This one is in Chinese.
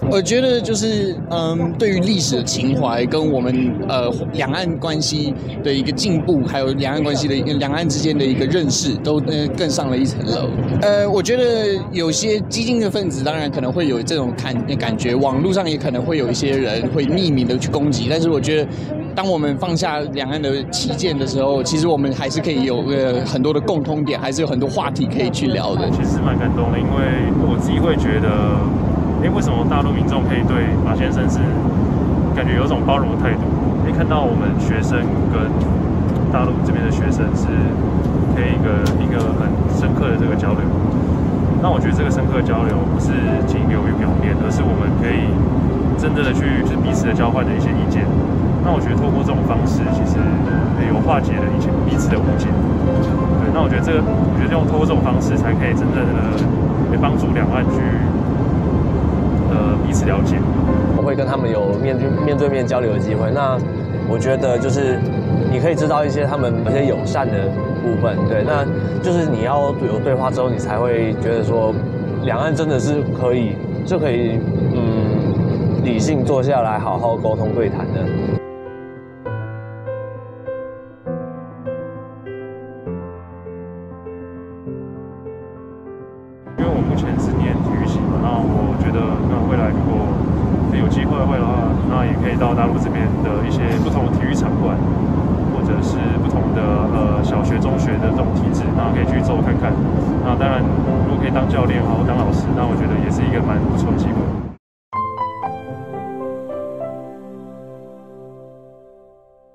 我觉得就是对于历史的情怀跟我们两岸关系的一个进步，还有两岸之间的一个认识，都更上了一层楼。我觉得有些激进的分子当然可能会有这种感觉，网络上也可能会有一些人会匿名的去攻击，但是我觉得，当我们放下两岸的歧见的时候，其实我们还是可以有很多的共通点，还是有很多话题可以去聊的。 其实蛮感动的，因为我自己会觉得，为什么大陆民众可以对马先生是感觉有一种包容的态度？看到我们学生跟大陆这边的学生是可以一个很深刻的这个交流。那我觉得这个深刻的交流不是仅流于表面，而是我们可以真正的去就是彼此的交换的一些意见。那我觉得透过这种方式，其实有化解了彼此的误解。对，那我觉得透过这种方式，才可以真正的帮助两岸去彼此了解。 我会跟他们有面对面交流的机会。那我觉得就是你可以知道一些他们一些友善的部分，对，那就是你要有对话之后，你才会觉得说，两岸真的是可以理性坐下来好好沟通对谈的。 因为我目前是念体育系嘛，那我觉得未来如果有机会的话，那也可以到大陆这边的一些不同的体育场馆，或者是不同的小学、中学的这种体制，那可以去走看看。那当然，如果可以当教练或当老师，那我觉得也是一个蛮不错的机会。